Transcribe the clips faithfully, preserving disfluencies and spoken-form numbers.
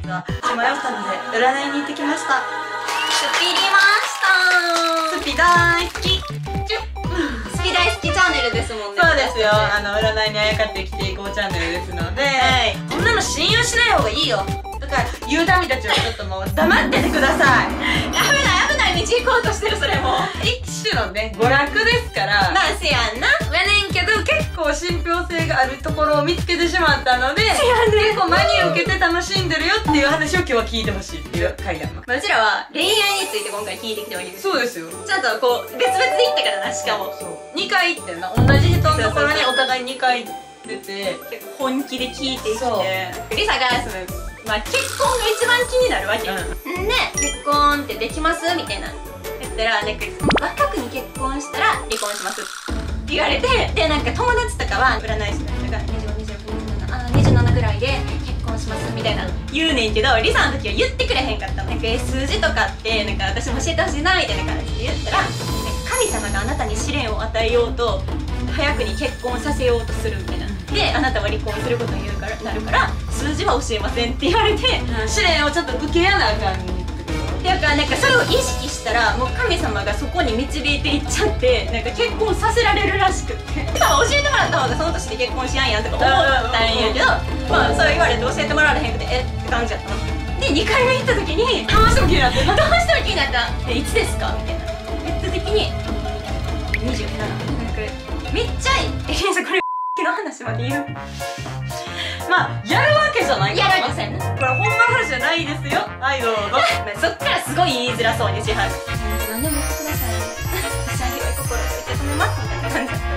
日は迷ったので占いに行ってきました。 スピりましたー。 スピ大好き。 スピ大好きチャンネルですもんね。 そうですよ。あの占いにあやかって生きていこうチャンネルですので、はい、こんなの信用しない方がいいよ。だからユーダミたちはちょっともう黙っててください。 危ない危ない道行こうとしてる。それも一種のね娯楽ですから。 まあせやんな。 やねんけど結構信憑性があるところを見つけてしまったので、結構真に受けて楽しんでるよっていう話を今日は聞いてほしいっていう回だもん。 うちらは恋愛について今回聞いてきております。 そうですよ。 ちゃんとこう別々で行ったからな。しかもにかい行ってんな。同じ人のところにお互いにかい出て結構本気で聞いてきて、リサがそのまあ結婚が一番気になるわけ。うん、で結婚ってできますみたいな言ったら、なんか若くに結婚したら離婚しますって言われて、でなんか友達とかは占い師の人がにじゅうご、にじゅうろく、にじゅうなな、あにじゅうななぐらいで結婚しますみたいな言うねんけど、リサの時は言ってくれへんかったの。なんか数字とかってなんか私も教えてほしいなみたいな感じで言ったら、神様があなたに試練を与えようと早くに結婚させようとするみたいな。であなたは離婚することになるからなるから数字は教えませんって言われて、 うん、試練をちょっと受けやなあかんね。 だからなんかそれを意識したらもう神様がそこに導いていっちゃって、なんか結婚させられるらしくって、多分教えてもらった方がその年で結婚しやんやんとか思ったんやけど、まあそう言われて教えてもらわれへんくてえって感じやったので、にかいめ行った時にどうしても気になってんな。 どうしても気になった。でいつですかみたいな言った時ににじゅうなな。なんかめっちゃいい。えこれの話まで言う。 まあやるわけじゃないやるわけじゃない。 これほんまの話じゃないですよ。はいどうぞ。 そっからすごい言いづらそうにしはる。何でも言ってください。私は広い心で受け止めますみたいな感じだった。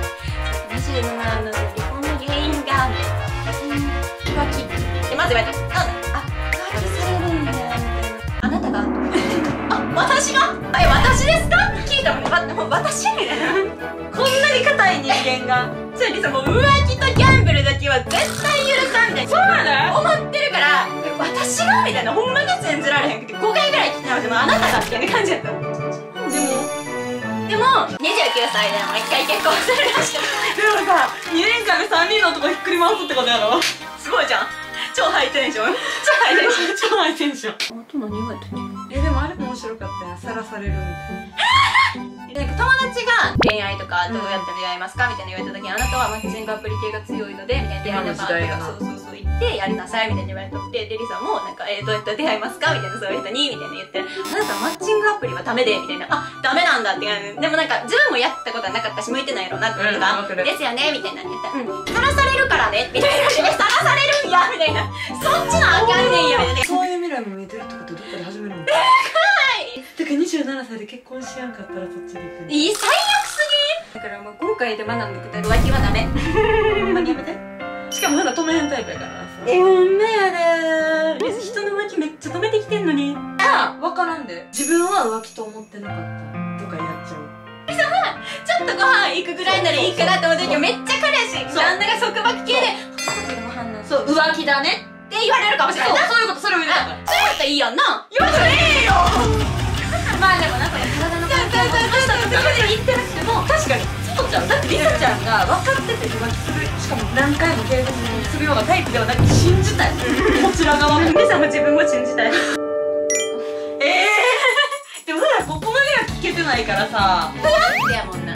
にじゅうななの離婚の原因が浮気ってまず言われた。あ、浮気されるんだみたいな。あなたがあ、私がえ、私ですか聞いたもんね。わ、私みたいな。 こんなに硬い人間がそれでさ、もう浮気とギャンブルだけは絶対許さんみたいな。 そうなの思ってるから、私がみたいな、ほんまに信じられへんくてごかいぐらい聞き直してもあなたがみたいな感じやった。でもでもにじゅうきゅうさいでもう一回結婚するらしい。 でもさにねんかんでさんにんの男ひっくり回すってことやろ。 すごいじゃん。超ハイテンション。超ハイテンション。 超ハイテンション。 あと何言われたっけ。 えでもあれも面白かったよ。さらされるみたいな。 なんか友達が恋愛とかどうやって出会いますかみたいな言われた時に、あなたはマッチングアプリ系が強いのでみたいな、出会いの場とかそうそうそう言ってやりなさいみたいな言われとって、でリサもなんか、えー、どうやって出会いますかみたいな、そういう人にみたいな言って、あなたマッチングアプリはダメでみたいな、あダメなんだって言われて、でもなんか自分もやったことはなかったし向いてないやろなって言うか、うん、ですよねみたいな言ったら、うんさらされるからねみたいな、えさらされるんやみたいな、そっちのあかんねんやみたいな。 そういう未来も見えてるってことどっかで始めるの。 えー、 てかにじゅうななさいで結婚しやんかったらそっちで行くの。 いい最悪すぎん。だからもう今回で学んだことは浮気はダメ。ほんまにやめて。 しかもまだ止めへんタイプやからな。 えほんまやでー。人の浮気めっちゃ止めてきてんのに。 あ分からんで。自分は浮気と思ってなかったとかやっちゃう。 ちょっとご飯行くぐらいならいいかなと思ったけど、めっちゃ彼氏旦那が束縛系でそう浮気だねって言われるかもしれないな。 そういうこと、それを言うたから。 それやったらいいやんな。 言わんでええよ。 まあでもなんか体の関係を落としたとかで言ってなくても確かにそうちゃんだってリサちゃんが分かってて浮気する、しかも何回も継続するようなタイプではなく信じたい。こちら側もリサも自分も信じたい。 ええでもさここまでは聞けてないからさふわってやもんな。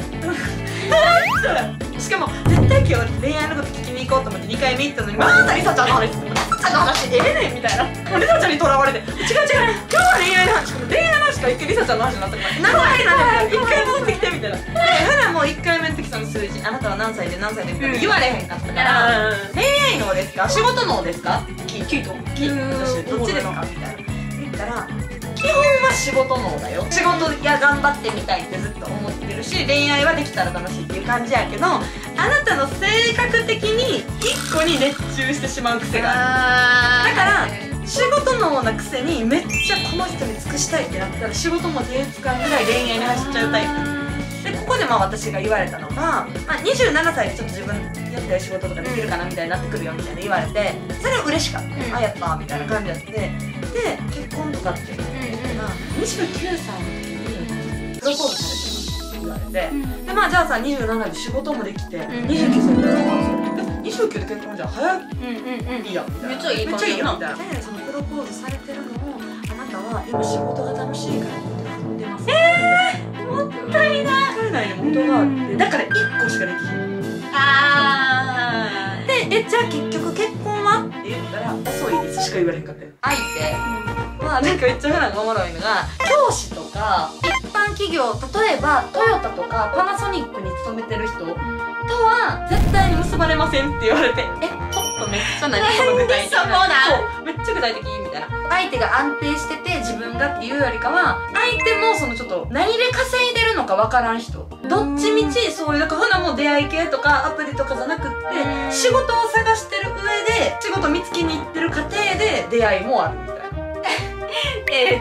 しかも絶対今日恋愛のこと聞きに行こうと思ってにかいめ行ったのにまたリサちゃんの話リサちゃんの話ええねんみたいな、もうリサちゃんにとらわれて違う違う今日は恋愛の話、恋愛の話から一回リサちゃんの話になったから何回なんで一回戻ってきてみたいな。で普段もういっかいめの時その数字あなたは何歳で何歳でみたいな言われへんかったから恋愛脳ですか仕事脳ですか聞いと聞い私どっちですかみたいな言ったら基本は仕事脳だよ。仕事や頑張ってみたいってずっと思ってるし恋愛はできたら楽しいっていう感じやけど、あなたの性格的にいっこに熱中してしまう癖がある。だから仕事脳なくせにめっちゃこの人に尽くしたいってなったら仕事も手つかんぐらい恋愛に走っちゃうタイプで、ここでまあ私が言われたのが、まあ、にじゅうななさいでちょっと自分やってる仕事とかできるかなみたいになってくるよみたいな言われて、それは嬉しかった、うん、あやったみたいな感じやって、で結婚とかっていうのがにじゅうきゅうさいの時にプロポーズされてますって言われて、うん、でまあじゃあさにじゅうななで仕事もできて、うん、にじゅうきゅうさいでプロポーズされてにじゅうきゅうで結婚じゃん早いやんみたいな、めっちゃいいめっちゃいいやんみたいな。 でそのプロプロポーズされてるのをあなたは今仕事が楽しいからって振ってます。 えー、もったいない。 もったいないに元があってだからいっこしかできひん。 あーでえじゃあ結局結婚はって言ったら遅いですしか言われへんかったよ。相手まあなんかめっちゃ普段がおもろいのが教師とか一般企業例えばトヨタとかパナソニックに勤めてる人とは絶対に結ばれませんって言われてえちょっとめっちゃ何その具体的なそこなそうめっちゃ具体的みたいな相手が安定してて自分がっていうよりかは相手もそのちょっと何で稼いでるのかわからん人どっちみちそういうなんか普段もう出会い系とかアプリとかじゃなくって仕事を探してる上で仕事見つけに行ってる過程で出会いもあるみたいなえっ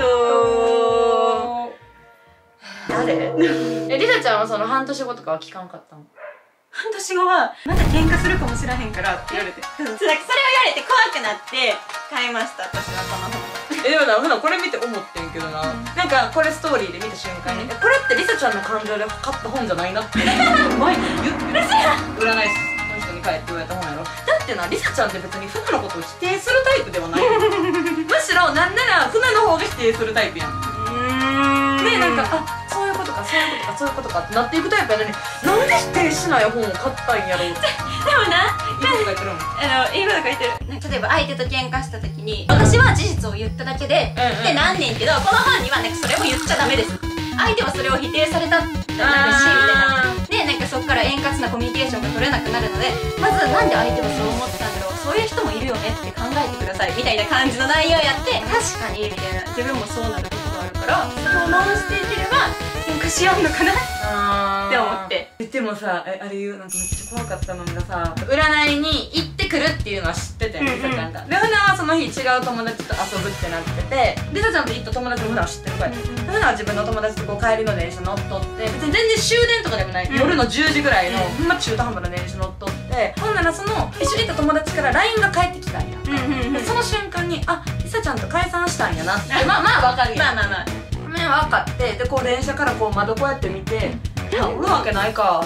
と誰えりさちゃんはその半年後とかは聞かんかったの半年後はまた喧嘩するかもしらへんからって言われてそれそれを言われて怖くなって買いました私はこの本。 えでもな普段これ見て思ってんけどな、うん、なんかこれストーリーで見た瞬間に、うん、えこれってりさちゃんの感情で買った本じゃないなって前に言ってる占い師の人に帰って言われた本やろ。だってなりさちゃんって別に船のことを否定するタイプではないむしろなんなら船の方が否定するタイプやん。うーんでなんかあそういうことかそういうことかそういうことかってなっていくタイプやのになんで否定しない本を買ったんやろうってでもないいこと書いてるもんあのいいこと書いてる。例えば相手と喧嘩した時に私は事実を言っただけで、うんうん、ってなんねんけどこの本にはなんかそれを言っちゃダメです相手はそれを否定されたってなるしみたいなでなんかそこから円滑なコミュニケーションが取れなくなるのでまずなんで相手はそう思ってたんだろうそういう人もいるよねって考えてくださいみたいな感じの内容やって確かにみたいな自分もそうなることがあるからそれを直していければ喧嘩しようのかなって思ってでもさえあれ言うなんかめっちゃ怖かったのがさ占いに行ってくるっていうのは知ってたよりさちゃんがで普段はその日違う友達と遊ぶってなっててりさちゃんと行った友達も普段知ってるから普段は自分の友達とこう帰りの電車乗っとって別に全然終電とかでもない、うん、夜のじゅうじぐらいのほんま中途半端な電車乗っとってほんならその一緒に行った友達から ライン が返ってきたんやでその瞬間にありさちゃんと解散したんやなってまあまあわかるやんまあまあまあ分かってでこう電車からこう窓こうやって見ていやおるわけないか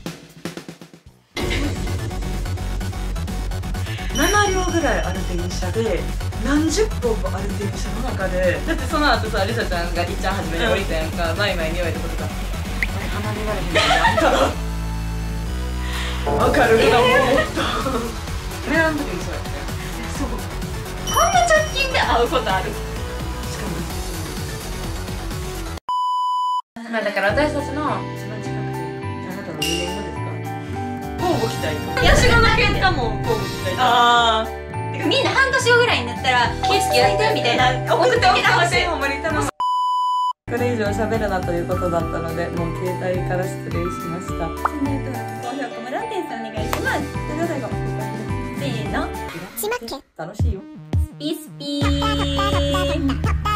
ななりょうぐらいある電車で何十本もある電車の中でだってその後さりさちゃんがいっちゃん初めに降りたやんかマイマイに言われたことが離れられへんじゃんかわかるなもうもっとねあの時にそうやってそうこんな直近で会うことあるまあだから私たちの一番近くであなたのにねんごですか交互期待ヤシゴの喧嘩も交互期待ああてかみんな半年後ぐらいになったら「気付き合いて」みたいな送ってきてほしいほんまに楽しいこれ以上喋るなということだったのでもう携帯から失礼しました。チャンネル登録高評価もランテンさんお願いします。それでは最後せーのしまっけ楽しいよスピスピー